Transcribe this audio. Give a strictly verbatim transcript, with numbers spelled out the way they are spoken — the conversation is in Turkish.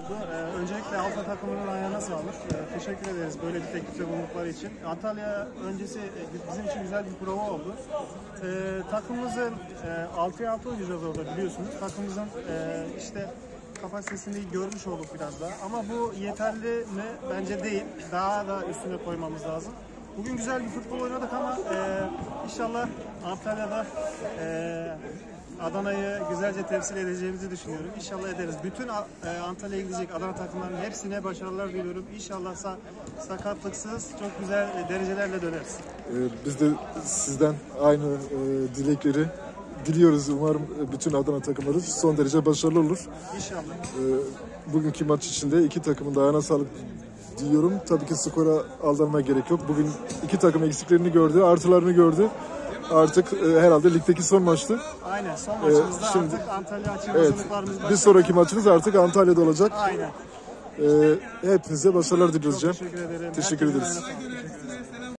oldu. Ee, öncelikle Alfa takımının ayağına sağlık. Ee, teşekkür ederiz böyle bir teklifte bulundukları için. Antalya öncesi bizim için güzel bir prova oldu. Ee, takımımızın e, altıya altı oynayacağız orada biliyorsunuz. Takımımızın e, işte kapasitesini görmüş olduk biraz daha. Ama bu yeterli mi? Bence değil. Daha da üstüne koymamız lazım. Bugün güzel bir futbol oynadık ama e, inşallah Antalya'da e, Adana'yı güzelce temsil edeceğimizi düşünüyorum. İnşallah ederiz. Bütün e, Antalya'ya gidecek Adana takımlarının hepsine başarılar diliyorum. İnşallah sa sakatlıksız çok güzel e, derecelerle döneriz. Ee, biz de sizden aynı e, dilekleri diliyoruz. Umarım bütün Adana takımları son derece başarılı olur. İnşallah. Ee, bugünkü maç içinde iki takımın da ayağına sağlık diyorum. Tabii ki skora aldanmaya gerek yok. Bugün iki takım eksiklerini gördü, artılarını gördü. Artık e, herhalde ligdeki son maçtı. Aynen, son maçımızda ee, şimdi, artık Antalya açı evet, hazırlıklarımız başladı. Bir sonraki maçımız artık Antalya'da olacak. Aynen. Ee, hepinize başarılar diliyoruz. Çok teşekkür ederim. Teşekkür ederiz.